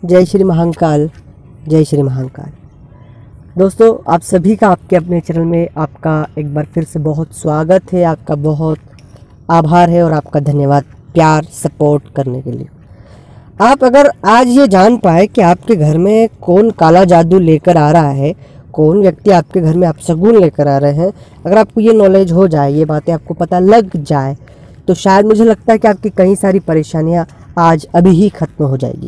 जय श्री महाकाल, जय श्री महाकाल। दोस्तों, आप सभी का आपके अपने चैनल में आपका एक बार फिर से बहुत स्वागत है। आपका बहुत आभार है और आपका धन्यवाद प्यार सपोर्ट करने के लिए। आप अगर आज ये जान पाए कि आपके घर में कौन काला जादू लेकर आ रहा है, कौन व्यक्ति आपके घर में अपशगुन लेकर आ रहे हैं, अगर आपको ये नॉलेज हो जाए, ये बातें आपको पता लग जाए, तो शायद मुझे लगता है कि आपकी कई सारी परेशानियां आज अभी ही ख़त्म हो जाएगी।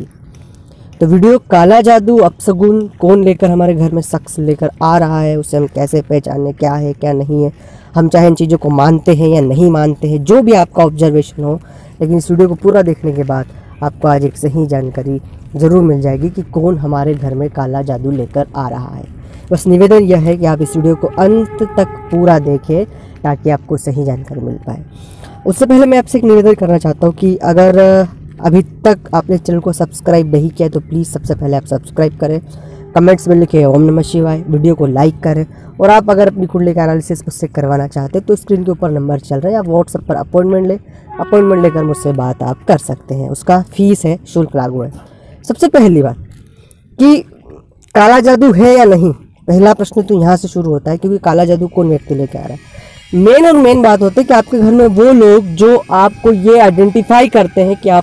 तो वीडियो काला जादू अपशगुन कौन लेकर हमारे घर में शख्स लेकर आ रहा है, उसे हम कैसे पहचानें, क्या है क्या नहीं है, हम चाहे इन चीज़ों को मानते हैं या नहीं मानते हैं, जो भी आपका ऑब्जर्वेशन हो, लेकिन इस वीडियो को पूरा देखने के बाद आपको आज एक सही जानकारी ज़रूर मिल जाएगी कि कौन हमारे घर में काला जादू लेकर आ रहा है। बस निवेदन यह है कि आप इस वीडियो को अंत तक पूरा देखें ताकि आपको सही जानकारी मिल पाए। उससे पहले मैं आपसे एक निवेदन करना चाहता हूँ कि अगर अभी तक आपने चैनल को सब्सक्राइब नहीं किया तो प्लीज़ सबसे पहले आप सब्सक्राइब करें, कमेंट्स में लिखें ओम नमः शिवाय, वीडियो को लाइक करें, और आप अगर अपनी कुंडली का एनालिसिस मुझसे करवाना चाहते हैं तो स्क्रीन के ऊपर नंबर चल रहा है, आप व्हाट्सएप पर अपॉइंटमेंट लें, अपॉइंटमेंट लेकर मुझसे बात आप कर सकते हैं। उसका फीस है, शुल्क लागू है। सबसे पहली बात कि काला जादू है या नहीं, पहला प्रश्न तो यहाँ से शुरू होता है, क्योंकि काला जादू कौन व्यक्ति लेके आ रहा है। मेन बात होती है कि आपके घर में वो लोग जो आपको ये आइडेंटिफाई करते हैं कि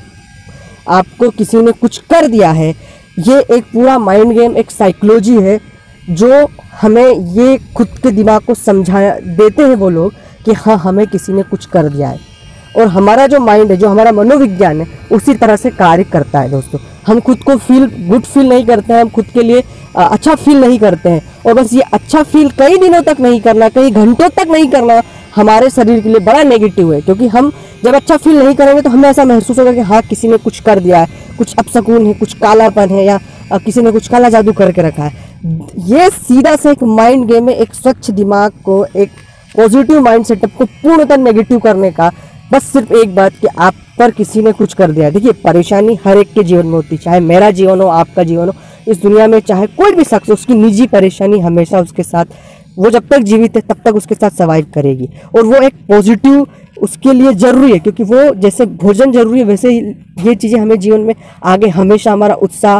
आपको किसी ने कुछ कर दिया है। ये एक पूरा माइंड गेम, एक साइकोलॉजी है जो हमें ये खुद के दिमाग को समझा देते हैं वो लोग कि हाँ, हमें किसी ने कुछ कर दिया है। और हमारा जो माइंड है, जो हमारा मनोविज्ञान है, उसी तरह से कार्य करता है। दोस्तों, हम खुद को गुड फील नहीं करते हैं, हम खुद के लिए अच्छा फील नहीं करते हैं, और बस ये अच्छा फील कई दिनों तक नहीं करना, कई घंटों तक नहीं करना हमारे शरीर के लिए बड़ा नेगेटिव है। क्योंकि हम जब अच्छा फील नहीं करेंगे तो हमें ऐसा महसूस होगा कि हाँ, किसी ने कुछ कर दिया है, कुछ अपशगुन है, कुछ कालापन है, या किसी ने कुछ काला जादू करके रखा है। ये सीधा से एक माइंड गेम है, एक स्वच्छ दिमाग को, एक पॉजिटिव माइंड सेटअप को पूर्णतः नेगेटिव करने का। बस सिर्फ एक बात कि आप पर किसी ने कुछ कर दिया। देखिए, परेशानी हर एक के जीवन में होती है, चाहे मेरा जीवन हो, आपका जीवन हो, इस दुनिया में चाहे कोई भी शख्स, उसकी निजी परेशानी हमेशा उसके साथ, वो जब तक जीवित है तब तक उसके साथ सर्वाइव करेगी। और वो एक पॉजिटिव उसके लिए ज़रूरी है, क्योंकि वो जैसे भोजन ज़रूरी है, वैसे ही ये चीज़ें हमें जीवन में आगे हमेशा हमारा उत्साह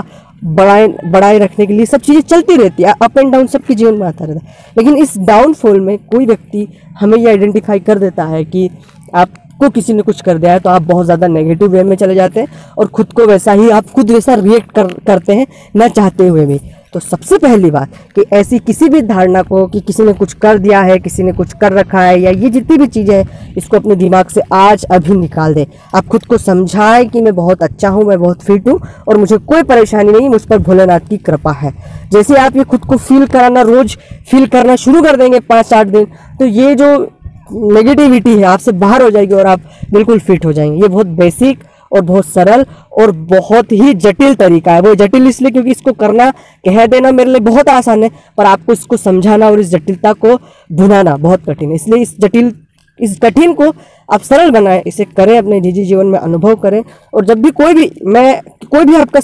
बढ़ाए रखने के लिए सब चीज़ें चलती रहती है। अप एंड डाउन सबके जीवन में आता रहता है। लेकिन इस डाउनफॉल में कोई व्यक्ति हमें ये आइडेंटिफाई कर देता है कि आपको किसी ने कुछ कर दिया है, तो आप बहुत ज़्यादा नेगेटिव वे में चले जाते हैं और खुद को वैसा ही आप खुद वैसा रिएक्ट करते हैं, ना चाहते हुए भी। तो सबसे पहली बात कि ऐसी किसी भी धारणा को कि किसी ने कुछ कर दिया है, किसी ने कुछ कर रखा है, या ये जितनी भी चीज़ें हैं, इसको अपने दिमाग से आज अभी निकाल दें। आप खुद को समझाएं कि मैं बहुत अच्छा हूँ, मैं बहुत फिट हूँ और मुझे कोई परेशानी नहीं, मुझ पर भोलेनाथ की कृपा है। जैसे आप ये खुद को फील कराना, रोज़ फील करना शुरू कर देंगे 5-8 दिन, तो ये जो नेगेटिविटी है आपसे बाहर हो जाएगी और आप बिल्कुल फिट हो जाएंगे। ये बहुत बेसिक और बहुत सरल और बहुत ही जटिल तरीका है। वो जटिल इसलिए क्योंकि इसको करना, कह देना मेरे लिए बहुत आसान है, पर आपको इसको समझाना और इस जटिलता को भुनाना बहुत कठिन है। इसलिए इस कठिन को आप सरल बनाएं, इसे करें, अपने निजी जीवन में अनुभव करें। और जब भी कोई भी आपका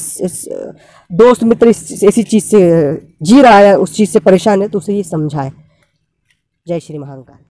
दोस्त मित्र ऐसी चीज़ से जी रहा है, उस चीज़ से परेशान है, तो उसे ये समझाएं। जय श्री महाकाल।